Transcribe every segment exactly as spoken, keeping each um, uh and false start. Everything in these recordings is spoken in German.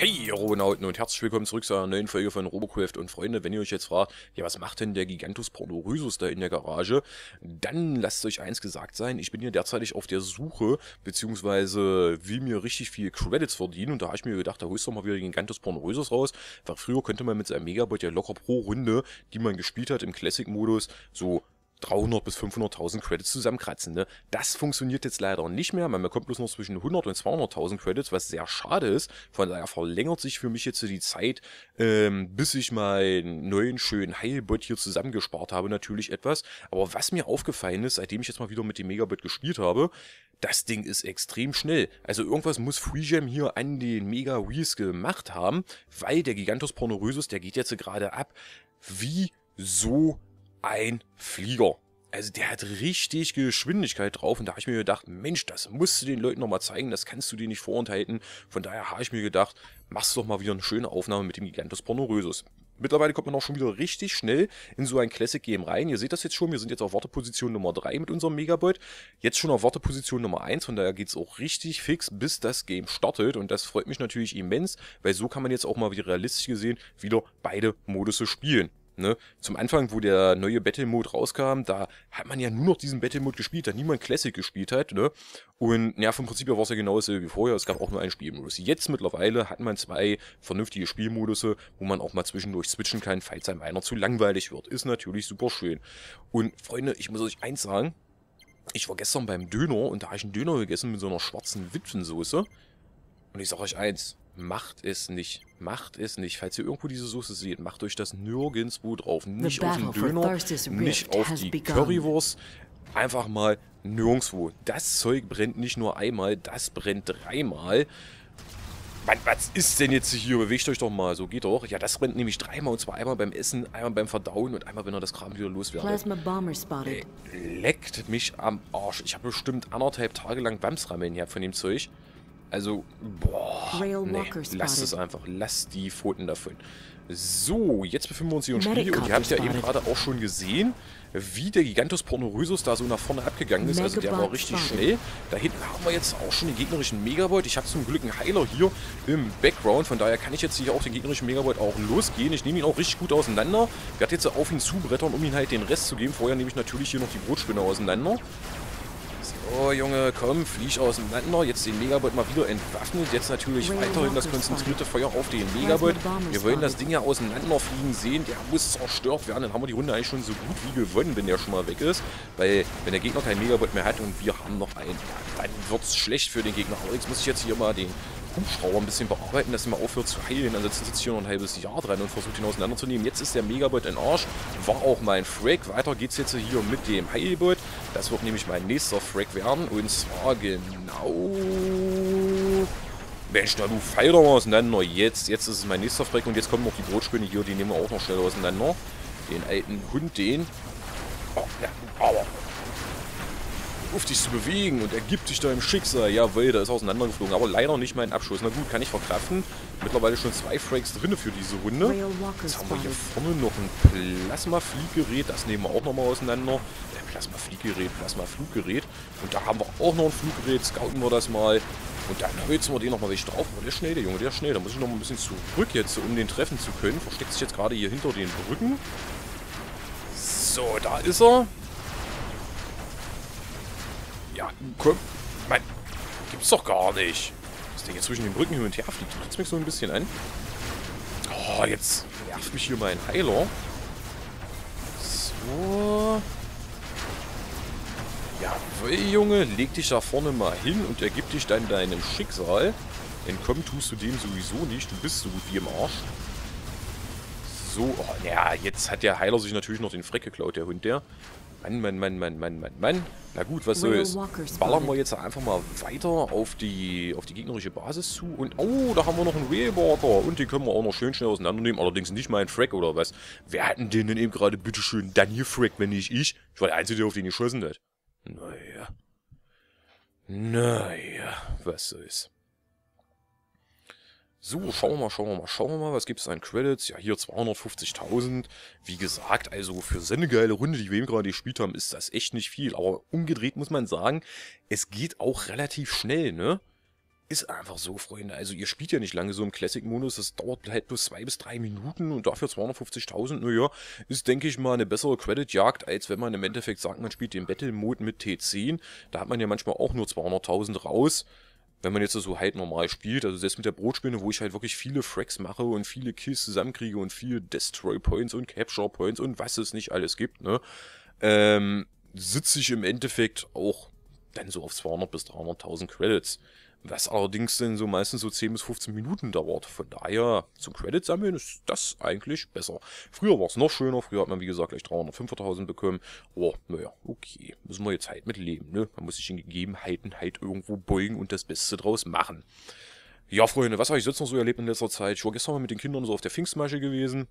Hey Robonauten und herzlich willkommen zurück zu einer neuen Folge von Robocraft. Und Freunde, wenn ihr euch jetzt fragt, ja, was macht denn der Gigantus Pornorösus da in der Garage, dann lasst euch eins gesagt sein, ich bin hier derzeitig auf der Suche, beziehungsweise will mir richtig viel Credits verdienen, und da habe ich mir gedacht, da holst du doch mal wieder den Gigantus Pornorösus raus, weil früher konnte man mit seinem Megabot ja locker pro Runde, die man gespielt hat im Classic-Modus, so dreihundert bis fünfhunderttausend Credits zusammenkratzen, ne? Das funktioniert jetzt leider nicht mehr, man bekommt bloß noch zwischen hundert und zweihunderttausend Credits, was sehr schade ist. Von daher verlängert sich für mich jetzt die Zeit, ähm, bis ich meinen neuen schönen Heilbot hier zusammengespart habe, natürlich etwas. Aber was mir aufgefallen ist, seitdem ich jetzt mal wieder mit dem Megabot gespielt habe, das Ding ist extrem schnell. Also irgendwas muss FreeGem hier an den Mega Wheels gemacht haben, weil der Gigantus Pornorösus, der geht jetzt gerade ab wie so ein Flieger. Also der hat richtig Geschwindigkeit drauf, und da habe ich mir gedacht, Mensch, das musst du den Leuten nochmal zeigen, das kannst du dir nicht vorenthalten. Von daher habe ich mir gedacht, machst du doch mal wieder eine schöne Aufnahme mit dem Gigantus Pornorösus. Mittlerweile kommt man auch schon wieder richtig schnell in so ein Classic-Game rein. Ihr seht das jetzt schon, wir sind jetzt auf Warteposition Nummer drei mit unserem Megabot. Jetzt schon auf Warteposition Nummer eins, von daher geht es auch richtig fix, bis das Game startet. Und das freut mich natürlich immens, weil so kann man jetzt auch mal wieder realistisch gesehen wieder beide Modusse spielen. Ne? Zum Anfang, wo der neue Battle-Mode rauskam, da hat man ja nur noch diesen Battle-Mode gespielt, da niemand Classic gespielt hat. Ne? Und ja, vom Prinzip her war es ja genau dasselbe wie vorher, es gab auch nur einen Spielmodus. Jetzt mittlerweile hat man zwei vernünftige Spielmodusse, wo man auch mal zwischendurch switchen kann, falls einem einer zu langweilig wird. Ist natürlich super schön. Und Freunde, ich muss euch eins sagen, ich war gestern beim Döner und da habe ich einen Döner gegessen mit so einer schwarzen Witwensoße. Und ich sage euch eins, macht es nicht. Macht es nicht. Falls ihr irgendwo diese Soße seht, macht euch das nirgendwo drauf. Nicht auf den Döner, nicht auf die Currywurst. Einfach mal nirgendwo. Das Zeug brennt nicht nur einmal, das brennt dreimal. Mann, was ist denn jetzt hier? Bewegt euch doch mal. So geht doch. Ja, das brennt nämlich dreimal. Und zwar einmal beim Essen, einmal beim Verdauen und einmal, wenn er das Kram wieder loswerdet. Ey, leckt mich am Arsch. Ich habe bestimmt anderthalb Tage lang Bamsrammeln gehabt von dem Zeug. Also, boah, nee, lasst es einfach, lasst die Pfoten davon. So, jetzt befinden wir uns hier im Spiel, und ihr habt ja eben gerade auch schon gesehen, wie der Gigantus Pornorösus da so nach vorne abgegangen ist. Also der war richtig schnell. Da hinten haben wir jetzt auch schon den gegnerischen Megabot. Ich habe zum Glück einen Heiler hier im Background, von daher kann ich jetzt hier auch den gegnerischen Megabot auch losgehen. Ich nehme ihn auch richtig gut auseinander. Ich werde jetzt auf ihn zubrettern, um ihn halt den Rest zu geben. Vorher nehme ich natürlich hier noch die Brotspinne auseinander. So, Junge, komm, flieg auseinander. Jetzt den Megabot mal wieder entwaffnet. Jetzt natürlich weiterhin das konzentrierte Feuer auf den Megabot. Wir wollen das Ding ja auseinanderfliegen sehen. Der muss zerstört werden. Dann haben wir die Runde eigentlich schon so gut wie gewonnen, wenn der schon mal weg ist. Weil, wenn der Gegner keinen Megabot mehr hat und wir haben noch einen, ja, dann wird es schlecht für den Gegner. Aber jetzt muss ich jetzt hier mal den Hubschrauber ein bisschen bearbeiten, dass er mal aufhört zu heilen. Ansonsten sitzt hier noch ein halbes Jahr dran und versucht ihn auseinanderzunehmen. Jetzt ist der Megabot in Arsch. War auch mein Frag. Weiter geht's jetzt hier mit dem Heilbot. Das wird nämlich mein nächster Frag werden. Und zwar genau... Mensch, na du feil doch mal auseinander. Jetzt, jetzt ist es mein nächster Frag. Und jetzt kommen noch die Brotspinne hier. Die nehmen wir auch noch schnell auseinander. Den alten Hund, den... Oh, ja, aber... auf dich zu bewegen, und er gibt dich deinem Schicksal. Jawohl, da ist auseinandergeflogen, aber leider nicht mein Abschuss. Na gut, kann ich verkraften. Mittlerweile schon zwei Frags drin für diese Runde. Jetzt haben wir hier vorne noch ein Plasma-Flieggerät. Das nehmen wir auch nochmal auseinander. Äh, Plasma-Flieggerät, Plasma-Fluggerät. Und da haben wir auch noch ein Fluggerät. Scouten wir das mal. Und dann holzen wir den nochmal richtig drauf. Aber der ist schnell, der Junge, der ist schnell. Da muss ich noch mal ein bisschen zurück jetzt, um den treffen zu können. Versteckt sich jetzt gerade hier hinter den Brücken. So, da ist er. Ja, komm. Mann, gibt's doch gar nicht. Das Ding jetzt zwischen den Brücken hin und her fliegt. Tut's mich so ein bisschen an. Oh, jetzt nervt mich hier mein Heiler. So. Jawohl, Junge. Leg dich da vorne mal hin und ergib dich dann deinem Schicksal. Entkommen tust du dem sowieso nicht. Du bist so gut wie im Arsch. So, oh, ja, jetzt hat der Heiler sich natürlich noch den Freck geklaut, der Hund, der. Mann, Mann, Mann, Mann, Mann, Mann, Mann. Na gut, was soll's. Ballern wir jetzt einfach mal weiter auf die, auf die gegnerische Basis zu. Und, oh, da haben wir noch einen Wheelwalker. Und den können wir auch noch schön schnell auseinandernehmen. Allerdings nicht mein Frag, oder was? Wer hat denn denn eben gerade bitteschön dann hier Frag, wenn nicht ich? Ich war der Einzige, der auf den geschossen hat. Naja. Naja, was soll's. So, schauen wir mal, schauen wir mal, schauen wir mal, was gibt es an Credits? Ja, hier zweihundertfünfzigtausend. Wie gesagt, also für so eine geile Runde, die wir eben gerade gespielt haben, ist das echt nicht viel. Aber umgedreht muss man sagen, es geht auch relativ schnell, ne? ist einfach so, Freunde. Also ihr spielt ja nicht lange so im Classic-Modus, das dauert halt bloß zwei bis drei Minuten und dafür zweihundertfünfzigtausend, naja, ist, denke ich mal, eine bessere Credit-Jagd, als wenn man im Endeffekt sagt, man spielt den Battle-Mode mit T zehn. Da hat man ja manchmal auch nur zweihunderttausend raus, wenn man jetzt so halt normal spielt. Also selbst mit der Brotspinne, wo ich halt wirklich viele Fracks mache und viele Kills zusammenkriege und viele Destroy-Points und Capture-Points und was es nicht alles gibt, ne, ähm, sitze ich im Endeffekt auch dann so auf zweihundert bis dreihunderttausend Credits. Was allerdings dann so meistens so zehn bis fünfzehn Minuten dauert. Von daher, zum Credit sammeln ist das eigentlich besser. Früher war es noch schöner. Früher hat man, wie gesagt, gleich dreihundertfünftausend bekommen. Oh, naja, okay. Müssen wir jetzt halt mit leben, ne? Man muss sich in Gegebenheiten halt irgendwo beugen und das Beste draus machen. Ja, Freunde, was habe ich sonst noch so erlebt in letzter Zeit? Ich war gestern mal mit den Kindern so auf der Pfingstmasche gewesen.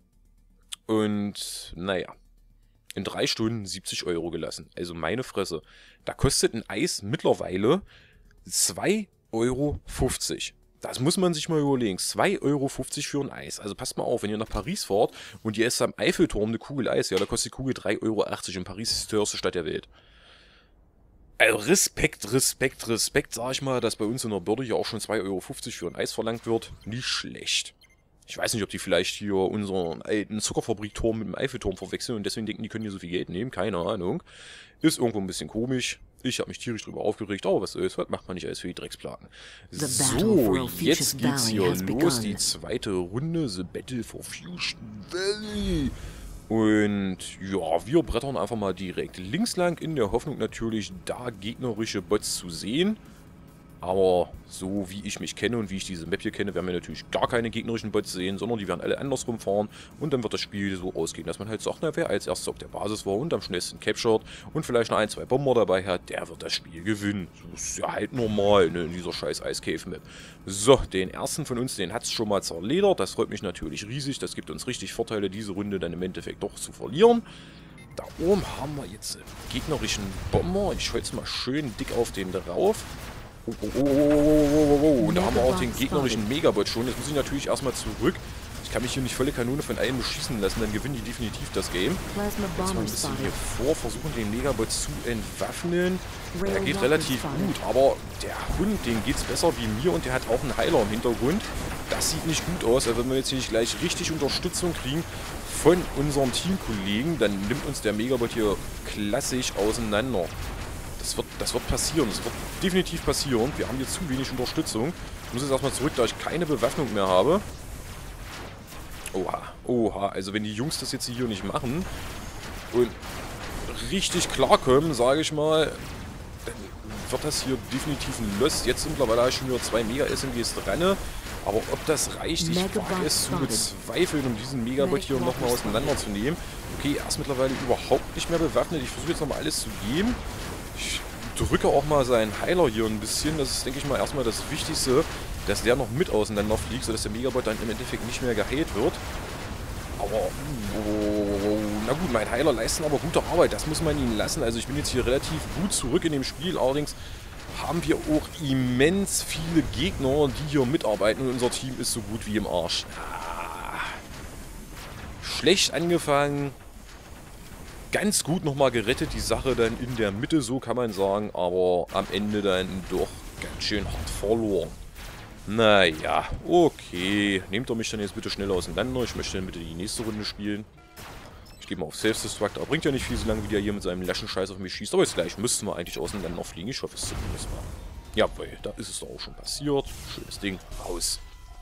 Und, naja. In drei Stunden siebzig Euro gelassen. Also meine Fresse. Da kostet ein Eis mittlerweile zwei Euro fünfzig. Das muss man sich mal überlegen. zwei Euro fünfzig für ein Eis. Also passt mal auf, wenn ihr nach Paris fahrt und ihr esst am Eiffelturm eine Kugel Eis, ja, da kostet die Kugel drei Euro achtzig. Und Paris ist die teuerste Stadt der Welt. Also Respekt, Respekt, Respekt, sag ich mal, dass bei uns in der Börde ja auch schon zwei Euro fünfzig für ein Eis verlangt wird. Nicht schlecht. Ich weiß nicht, ob die vielleicht hier unseren alten Zuckerfabrikturm mit dem Eiffelturm verwechseln und deswegen denken, die können hier so viel Geld nehmen. Keine Ahnung. Ist irgendwo ein bisschen komisch. Ich habe mich tierisch drüber aufgeregt. Aber was ist, was macht man nicht alles für die Drecksplaten? So, jetzt geht's hier los. Die zweite Runde. The Battle for Fusion Valley. Und ja, wir brettern einfach mal direkt links lang, in der Hoffnung natürlich, da gegnerische Bots zu sehen. Aber so wie ich mich kenne und wie ich diese Map hier kenne, werden wir natürlich gar keine gegnerischen Bots sehen, sondern die werden alle andersrum fahren. Und dann wird das Spiel so ausgehen, dass man halt sagt, na, wer als erstes auf der Basis war und am schnellsten captured und vielleicht noch ein, zwei Bomber dabei hat, der wird das Spiel gewinnen. Das ist ja halt normal, ne, in dieser scheiß Ice-Cave-Map. So, den ersten von uns, den hat es schon mal zerledert. Das freut mich natürlich riesig. Das gibt uns richtig Vorteile, diese Runde dann im Endeffekt doch zu verlieren. Da oben haben wir jetzt einen gegnerischen Bomber. Ich hol's mal schön dick auf den drauf. Oh, oh, oh, oh, oh, oh, oh. Und da haben wir auch den gegnerischen Megabot schon. Jetzt muss ich natürlich erstmal zurück. Ich kann mich hier nicht volle Kanone von allen beschießen lassen, dann gewinnen die definitiv das Game. Jetzt mal ein bisschen hier vor, versuchen den Megabot zu entwaffnen. Der geht relativ gut, aber der Hund, dem geht's besser wie mir und der hat auch einen Heiler im Hintergrund. Das sieht nicht gut aus, als wenn wir jetzt hier nicht gleich richtig Unterstützung kriegen von unserem Teamkollegen, dann nimmt uns der Megabot hier klassisch auseinander. Das wird, das wird passieren, das wird definitiv passieren. Wir haben hier zu wenig Unterstützung. Ich muss jetzt erstmal zurück, da ich keine Bewaffnung mehr habe. Oha, oha, also wenn die Jungs das jetzt hier nicht machen und richtig klarkommen, sage ich mal, dann wird das hier definitiv ein Loss. Jetzt mittlerweile habe ich schon wieder zwei Mega-S M Gs dran. Aber ob das reicht, ich wage es zu bezweifeln, um diesen Megabot hier nochmal auseinanderzunehmen. Okay, er ist mittlerweile überhaupt nicht mehr bewaffnet. Ich versuche jetzt nochmal alles zu geben. Ich drücke auch mal seinen Heiler hier ein bisschen. Das ist, denke ich mal, erstmal das Wichtigste, dass der noch mit auseinanderfliegt, sodass der Megabot dann im Endeffekt nicht mehr geheilt wird. Aber, oh, na gut, mein Heiler leistet aber gute Arbeit. Das muss man ihn lassen. Also ich bin jetzt hier relativ gut zurück in dem Spiel. Allerdings haben wir auch immens viele Gegner, die hier mitarbeiten. Und unser Team ist so gut wie im Arsch. Ah, schlecht angefangen. Ganz gut nochmal gerettet, die Sache dann in der Mitte, so kann man sagen, aber am Ende dann doch ganz schön hart verloren. Naja, okay. Nehmt ihr mich dann jetzt bitte schnell auseinander. Ich möchte dann bitte die nächste Runde spielen. Ich gehe mal auf Self-Destruct, aber bringt ja nicht viel, solange wie der hier mit seinem laschen Scheiß auf mich schießt. Aber jetzt gleich müssten wir eigentlich auseinander fliegen. Ich hoffe es zumindest mal. Jawohl, da ist es doch auch schon passiert. Schönes Ding. Raus.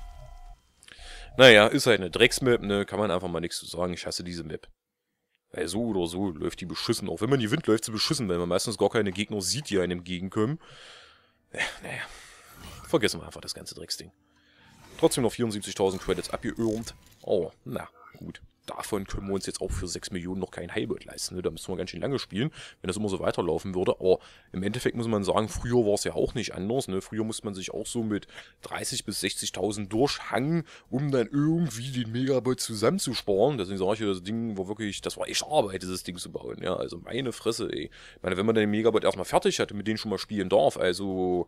Naja, ist halt eine Drecksmap, ne? Kann man einfach mal nichts zu sagen. Ich hasse diese Map. Weil so oder so läuft die beschissen. Auch wenn man die Wind läuft, sie beschissen, weil man meistens gar keine Gegner sieht, die einem entgegenkommen. Ja, naja. Vergessen wir einfach das ganze Drecksding. Trotzdem noch vierundsiebzigtausend Credits abgeirrt. Oh, na, gut. Davon können wir uns jetzt auch für sechs Millionen noch kein Heilbot leisten. Ne? Da müssen wir ganz schön lange spielen, wenn das immer so weiterlaufen würde. Aber im Endeffekt muss man sagen, früher war es ja auch nicht anders. Ne? Früher musste man sich auch so mit dreißigtausend bis sechzigtausend durchhangen, um dann irgendwie den Megabot zusammenzusparen. Deswegen sage ich ja, das Ding war wirklich, das war echt Arbeit, dieses Ding zu bauen. Ja? Also meine Fresse, ey. Ich meine, wenn man den Megabot erstmal fertig hatte, mit denen schon mal spielen darf, also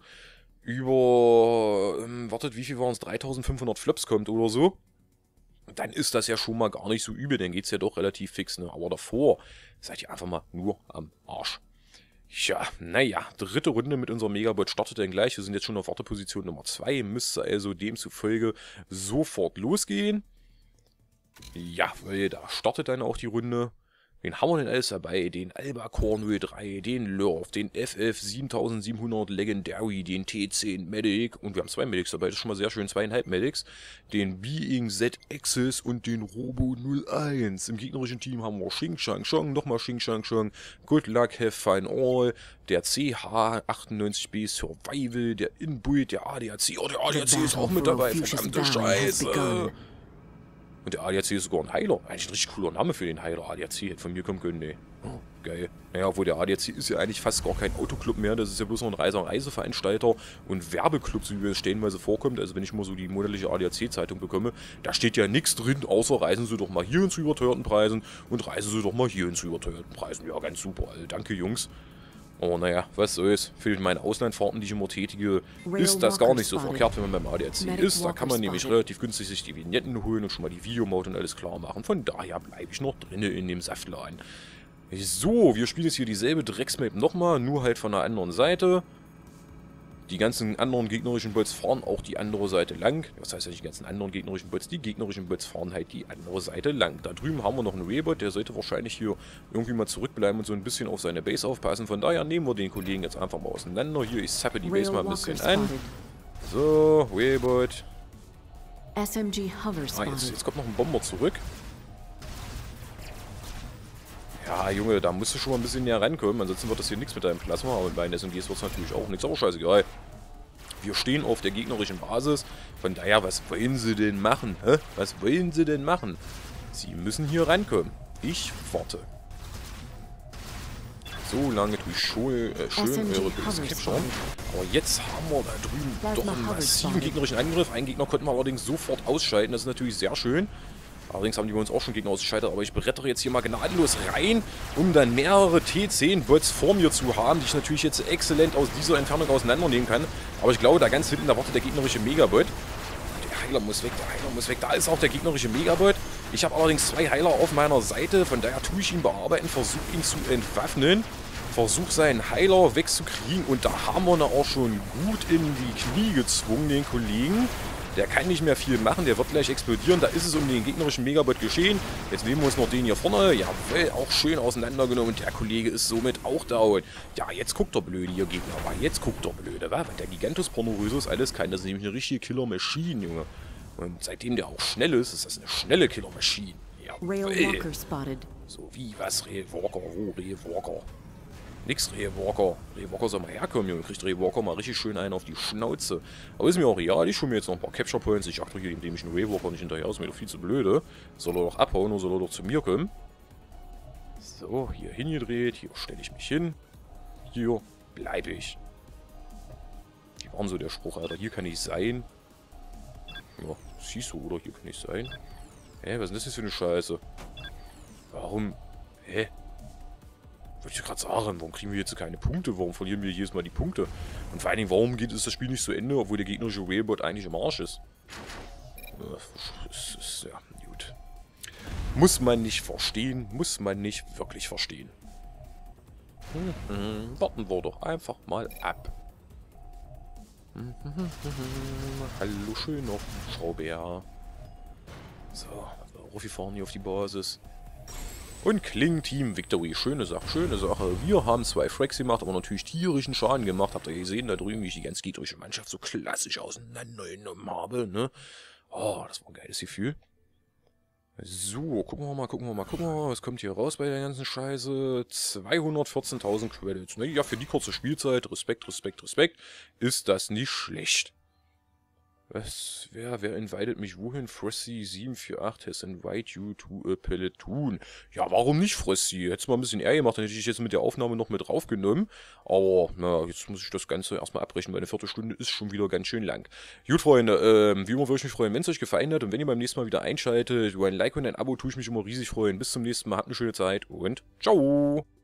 über, ähm, wartet, wie viel waren es, dreitausendfünfhundert Flops kommt oder so, dann ist das ja schon mal gar nicht so übel, dann geht es ja doch relativ fix, ne? Aber davor seid ihr einfach mal nur am Arsch. Ja, naja, dritte Runde mit unserem Megabot startet dann gleich. Wir sind jetzt schon auf Warteposition Nummer zwei. Müsste also demzufolge sofort losgehen. Ja, weil da startet dann auch die Runde. Wen haben wir denn alles dabei? Den Albacore null drei, den Lurf, den F F siebentausendsiebenhundert Legendary, den T zehn Medic und wir haben zwei Medics dabei, das ist schon mal sehr schön, zweieinhalb Medics, den Being Z Axis und den Robo null eins. Im gegnerischen Team haben wir Xing Shang Shang, nochmal Xing Shang Shang, Good Luck, Have Fun All, der C H achtundneunzig B Survival, der Inbuit, der A D A C, oh der A D A C ist auch mit dabei, verdammte Scheiße. Und der A D A C ist sogar ein Heiler. Eigentlich ein richtig cooler Name für den Heiler. A D A C hätte von mir kommen können, nee. Oh, geil. Naja, obwohl der A D A C ist ja eigentlich fast gar kein Autoclub mehr. Das ist ja bloß noch ein Reiser- und Reiseveranstalter und Werbeclub, so wie es stellenweise vorkommt. Also wenn ich mal so die monatliche A D A C-Zeitung bekomme, da steht ja nichts drin, außer reisen Sie doch mal hierhin zu überteuerten Preisen und reisen Sie doch mal hierhin zu überteuerten Preisen. Ja, ganz super. Also, danke, Jungs. Oh, naja, was soll's. Für meine Auslandfahrten, die ich immer tätige, ist das gar nicht so verkehrt, wenn man beim A D A C ist. Da kann man nämlich relativ günstig sich die Vignetten holen und schon mal die Videomode und alles klar machen. Von daher bleibe ich noch drinnen in dem Saftladen. So, wir spielen jetzt hier dieselbe Drecksmap nochmal, nur halt von der anderen Seite. Die ganzen anderen gegnerischen Bots fahren auch die andere Seite lang. Was heißt ja nicht die ganzen anderen gegnerischen Bots? Die gegnerischen Bots fahren halt die andere Seite lang. Da drüben haben wir noch einen Raybot, der sollte wahrscheinlich hier irgendwie mal zurückbleiben und so ein bisschen auf seine Base aufpassen. Von daher nehmen wir den Kollegen jetzt einfach mal auseinander. Hier, ich zappe die Base mal ein bisschen an. So, Raybot. Ah, jetzt, jetzt kommt noch ein Bomber zurück. Ja, Junge, da musst du schon mal ein bisschen näher rankommen, ansonsten wird das hier nichts mit deinem Plasma, aber bei den S M Gs wird es natürlich auch nichts, aber scheißegal. Wir stehen auf der gegnerischen Basis, von daher, was wollen sie denn machen, hä? Was wollen sie denn machen? Sie müssen hier rankommen. Ich warte. So lange tue ich schon, äh, schön eure Base capturen. Aber jetzt haben wir da drüben doch einen massiven gegnerischen Angriff. Einen Gegner konnten wir allerdings sofort ausschalten, das ist natürlich sehr schön. Allerdings haben die bei uns auch schon Gegner ausgeschaltet, aber ich brettere jetzt hier mal gnadenlos rein, um dann mehrere T zehn Bots vor mir zu haben, die ich natürlich jetzt exzellent aus dieser Entfernung auseinandernehmen kann. Aber ich glaube, da ganz hinten, da wartet der gegnerische Megabot. Der Heiler muss weg, der Heiler muss weg. Da ist auch der gegnerische Megabot. Ich habe allerdings zwei Heiler auf meiner Seite, von daher tue ich ihn bearbeiten, versuche ihn zu entwaffnen, versuche seinen Heiler wegzukriegen und da haben wir ihn auch schon gut in die Knie gezwungen, den Kollegen. Der kann nicht mehr viel machen, der wird gleich explodieren. Da ist es um den gegnerischen Megabot geschehen. Jetzt nehmen wir uns noch den hier vorne. Jawohl, auch schön auseinandergenommen. Und der Kollege ist somit auch down. Ja, jetzt guckt der blöde hier Gegner. Aber jetzt guckt der blöde, wa? Weil der Gigantus Pornorösus alles kann. Das ist nämlich eine richtige Killer-Maschine, Junge. Und seitdem der auch schnell ist, ist das eine schnelle Killer-Maschine. Jawohl. So wie was? Railwalker, oh, Railwalker. Nix Railwalker. Railwalker soll mal herkommen, Junge. Kriegt Railwalker mal richtig schön einen auf die Schnauze. Aber ist mir auch real. Ich hole mir jetzt noch ein paar Capture Points. Ich achte hier dem dämlichen Railwalker nicht hinterher. Ist mir doch viel zu blöde. Soll er doch abhauen oder soll er doch zu mir kommen? So, hier hingedreht. Hier stelle ich mich hin. Hier bleibe ich. Wie war denn so der Spruch, Alter? Hier kann ich sein. Ja, siehst du, oder? Hier kann ich sein. Hä, was ist das jetzt für eine Scheiße? Warum? Hä? Wollte ich gerade sagen, warum kriegen wir jetzt keine Punkte? Warum verlieren wir jedes Mal die Punkte? Und vor allen Dingen, warum geht es das Spiel nicht zu Ende, obwohl der gegnerische Railbot eigentlich im Arsch ist? Das ist, ja, gut. Muss man nicht verstehen, muss man nicht wirklich verstehen. Hm, hm, warten wir doch einfach mal ab. Hm, hm, hm, hm, hallo, schöner Schrauber. So, Ruffi fahren hier auf die Basis. Und Kling Team Victory. Schöne Sache, schöne Sache. Wir haben zwei Fracks gemacht, aber natürlich tierischen Schaden gemacht. Habt ihr gesehen, da drüben, wie ich die ganze gegnerische Mannschaft so klassisch auseinandergenommen habe, ne? Oh, das war ein geiles Gefühl. So, gucken wir mal, gucken wir mal, gucken wir mal, was kommt hier raus bei der ganzen Scheiße? zweihundertvierzehntausend Credits. Ne? Ja, für die kurze Spielzeit, Respekt, Respekt, Respekt, ist das nicht schlecht. Was? Wer, wer invited mich wohin? Frosty sieben vier acht has invited you to a Platoon. Ja, warum nicht, Frosty? Hättest mal ein bisschen eher gemacht, dann hätte ich jetzt mit der Aufnahme noch mit draufgenommen. Aber, na, jetzt muss ich das Ganze erstmal abbrechen, weil eine Viertelstunde ist schon wieder ganz schön lang. Gut, Freunde, ähm, wie immer würde ich mich freuen, wenn es euch gefallen hat. Und wenn ihr beim nächsten Mal wieder einschaltet, über ein Like und ein Abo tue ich mich immer riesig freuen. Bis zum nächsten Mal, habt eine schöne Zeit und ciao!